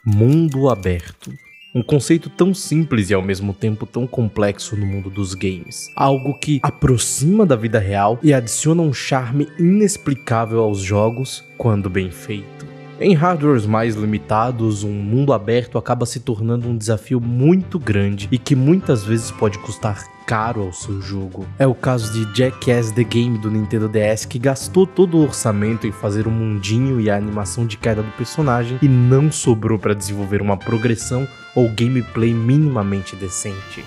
Mundo aberto. Um conceito tão simples e ao mesmo tempo tão complexo no mundo dos games. Algo que aproxima da vida real e adiciona um charme inexplicável aos jogos quando bem feito. Em hardwares mais limitados, um mundo aberto acaba se tornando um desafio muito grande e que muitas vezes pode custar caro ao seu jogo. É o caso de Jackass The Game do Nintendo DS, que gastou todo o orçamento em fazer um mundinho e a animação de queda do personagem e não sobrou para desenvolver uma progressão ou gameplay minimamente decente.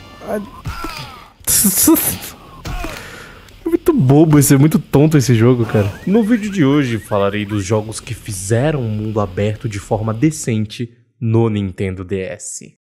É muito bobo esse, é muito tonto esse jogo, cara. No vídeo de hoje falarei dos jogos que fizeram um mundo aberto de forma decente no Nintendo DS.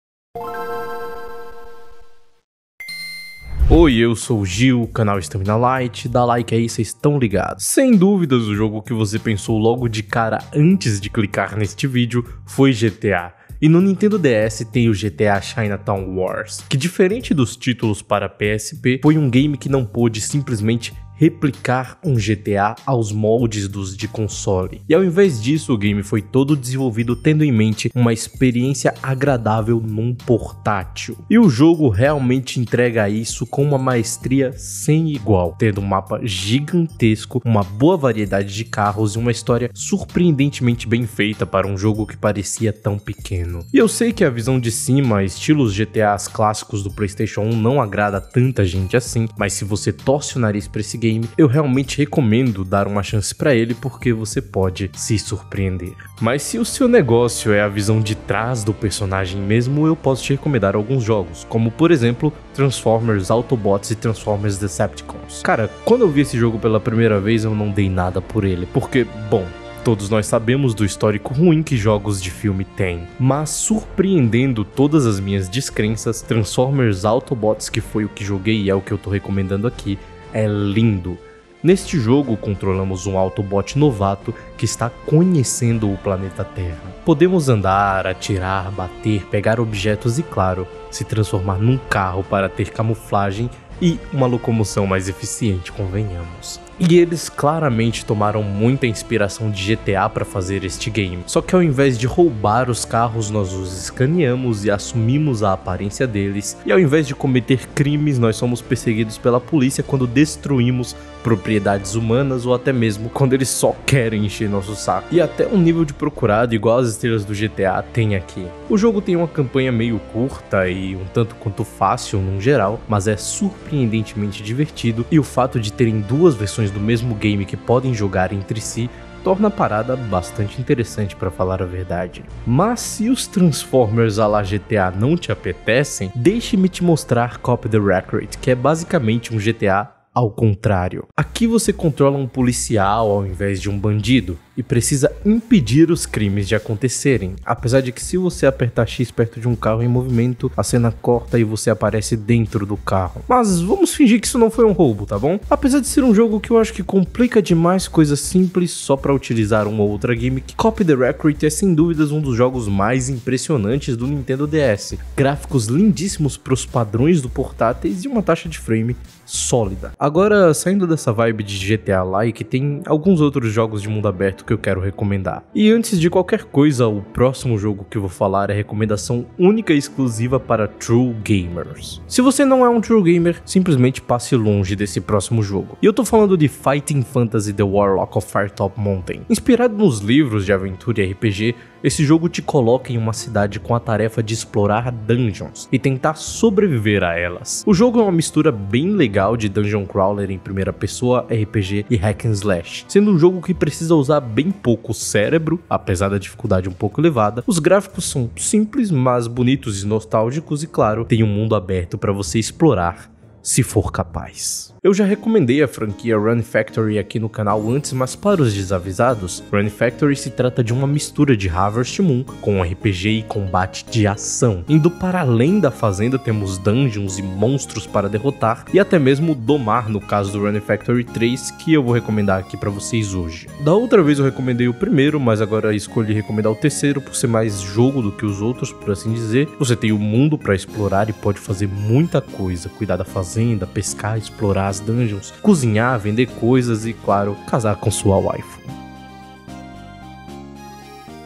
Oi, eu sou o Gil, canal Stamina Light, dá like aí, vocês estão ligados. Sem dúvidas, o jogo que você pensou logo de cara antes de clicar neste vídeo foi GTA. E no Nintendo DS tem o GTA Chinatown Wars, que diferente dos títulos para PSP, foi um game que não pôde simplesmente replicar um GTA aos moldes dos de console. E ao invés disso, o game foi todo desenvolvido tendo em mente uma experiência agradável num portátil. E o jogo realmente entrega isso com uma maestria sem igual, tendo um mapa gigantesco, uma boa variedade de carros e uma história surpreendentemente bem feita para um jogo que parecia tão pequeno. E eu sei que a visão de cima, estilos GTAs clássicos do PlayStation 1 não agrada a tanta gente assim, mas se você torce o nariz para esse game, eu realmente recomendo dar uma chance pra ele porque você pode se surpreender. Mas se o seu negócio é a visão de trás do personagem mesmo, eu posso te recomendar alguns jogos, como por exemplo Transformers Autobots e Transformers Decepticons. Cara, quando eu vi esse jogo pela primeira vez eu não dei nada por ele, porque, bom, todos nós sabemos do histórico ruim que jogos de filme têm, mas surpreendendo todas as minhas descrenças, Transformers Autobots, que foi o que joguei e é o que eu tô recomendando aqui, é lindo. Neste jogo controlamos um Autobot novato que está conhecendo o planeta Terra. Podemos andar, atirar, bater, pegar objetos e, claro, se transformar num carro para ter camuflagem e uma locomoção mais eficiente, convenhamos. E eles claramente tomaram muita inspiração de GTA para fazer este game. Só que ao invés de roubar os carros, nós os escaneamos e assumimos a aparência deles. E ao invés de cometer crimes, nós somos perseguidos pela polícia quando destruímos propriedades humanas ou até mesmo quando eles só querem encher nosso saco. E até um nível de procurado igual às estrelas do GTA tem aqui. O jogo tem uma campanha meio curta e um tanto quanto fácil no geral, mas é surpreendentemente divertido, e o fato de terem duas versões do mesmo game que podem jogar entre si torna a parada bastante interessante, para falar a verdade. Mas se os Transformers à la GTA não te apetecem, deixe-me te mostrar Copy the Record, que é basicamente um GTA ao contrário. Aqui você controla um policial ao invés de um bandido e precisa impedir os crimes de acontecerem, apesar de que se você apertar X perto de um carro em movimento, a cena corta e você aparece dentro do carro. Mas vamos fingir que isso não foi um roubo, tá bom? Apesar de ser um jogo que eu acho que complica demais coisas simples só pra utilizar uma ou outra gimmick, Copy the Record é sem dúvidas um dos jogos mais impressionantes do Nintendo DS. Gráficos lindíssimos pros padrões do portáteis e uma taxa de frame sólida. Agora, saindo dessa vibe de GTA-like, tem alguns outros jogos de mundo aberto que eu quero recomendar. E antes de qualquer coisa, o próximo jogo que eu vou falar é recomendação única e exclusiva para True Gamers. Se você não é um True Gamer, simplesmente passe longe desse próximo jogo. E eu tô falando de Fighting Fantasy The Warlock of Firetop Mountain. Inspirado nos livros de aventura e RPG, esse jogo te coloca em uma cidade com a tarefa de explorar dungeons e tentar sobreviver a elas. O jogo é uma mistura bem legal de dungeon crawler em primeira pessoa, RPG e hack and slash, sendo um jogo que precisa usar bem pouco cérebro, apesar da dificuldade um pouco elevada. Os gráficos são simples, mas bonitos e nostálgicos e, claro, tem um mundo aberto para você explorar, se for capaz. Eu já recomendei a franquia Run Factory aqui no canal antes, mas para os desavisados, Run Factory se trata de uma mistura de Harvest Moon com RPG e combate de ação. Indo para além da fazenda, temos dungeons e monstros para derrotar e até mesmo domar, no caso do Run Factory 3, que eu vou recomendar aqui para vocês hoje. Da outra vez eu recomendei o primeiro, mas agora escolhi recomendar o terceiro por ser mais jogo do que os outros, por assim dizer. Você tem o mundo para explorar e pode fazer muita coisa, cuidar da fazenda, pescar, explorar as dungeons, cozinhar, vender coisas e, claro, casar com sua waifu.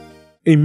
Em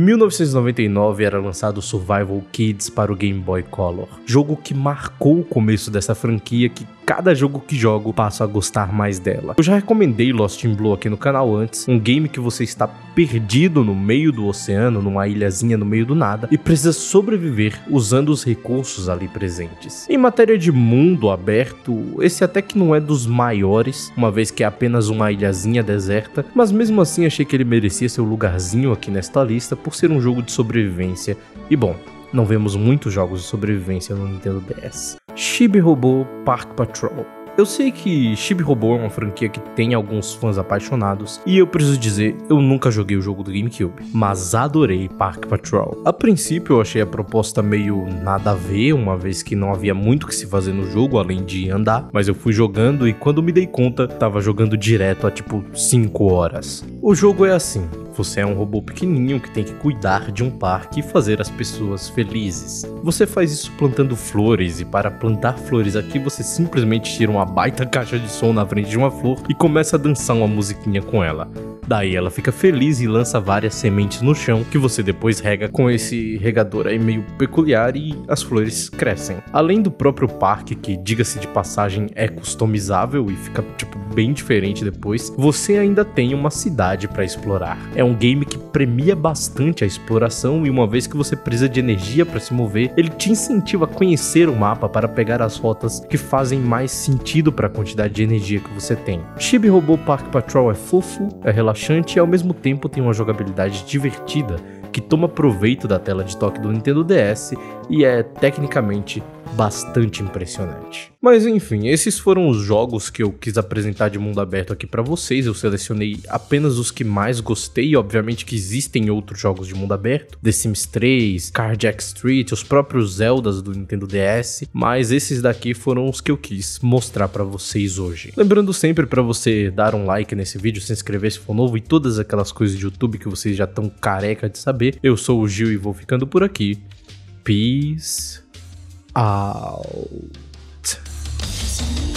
1999 era lançado Survival Kids para o Game Boy Color, jogo que marcou o começo dessa franquia que cada jogo que jogo passo a gostar mais dela. Eu já recomendei Lost in Blue aqui no canal antes, um game que você está perdido no meio do oceano, numa ilhazinha no meio do nada, e precisa sobreviver usando os recursos ali presentes. Em matéria de mundo aberto, esse até que não é dos maiores, uma vez que é apenas uma ilhazinha deserta, mas mesmo assim achei que ele merecia seu lugarzinho aqui nesta lista por ser um jogo de sobrevivência, e bom, não vemos muitos jogos de sobrevivência no Nintendo DS. Chibi-Robo Park Patrol. Eu sei que Chibi-Robo é uma franquia que tem alguns fãs apaixonados, e eu preciso dizer, eu nunca joguei o jogo do GameCube, mas adorei Park Patrol. A princípio eu achei a proposta meio nada a ver, uma vez que não havia muito o que se fazer no jogo, além de andar, mas eu fui jogando e quando me dei conta, tava jogando direto há tipo 5 horas. O jogo é assim, você é um robô pequenininho que tem que cuidar de um parque e fazer as pessoas felizes. Você faz isso plantando flores, e para plantar flores aqui você simplesmente tira uma baita caixa de som na frente de uma flor e começa a dançar uma musiquinha com ela. Daí ela fica feliz e lança várias sementes no chão que você depois rega com esse regador aí meio peculiar e as flores crescem. Além do próprio parque, que diga-se de passagem é customizável e fica tipo bem diferente depois, você ainda tem uma cidade para explorar. É um game que premia bastante a exploração e uma vez que você precisa de energia para se mover, ele te incentiva a conhecer o mapa para pegar as rotas que fazem mais sentido para a quantidade de energia que você tem. Chibi-Robo Park Patrol é fofo, é relaxante e ao mesmo tempo tem uma jogabilidade divertida que toma proveito da tela de toque do Nintendo DS e é tecnicamente bastante impressionante. Mas enfim, esses foram os jogos que eu quis apresentar de mundo aberto aqui pra vocês. Eu selecionei apenas os que mais gostei, obviamente que existem outros jogos de mundo aberto, The Sims 3, Carjack Street, os próprios Zeldas do Nintendo DS, mas esses daqui foram os que eu quis mostrar pra vocês hoje. Lembrando sempre pra você dar um like nesse vídeo, se inscrever se for novo e todas aquelas coisas de YouTube que vocês já estão careca de saber. Eu sou o Gil e vou ficando por aqui. Peace out.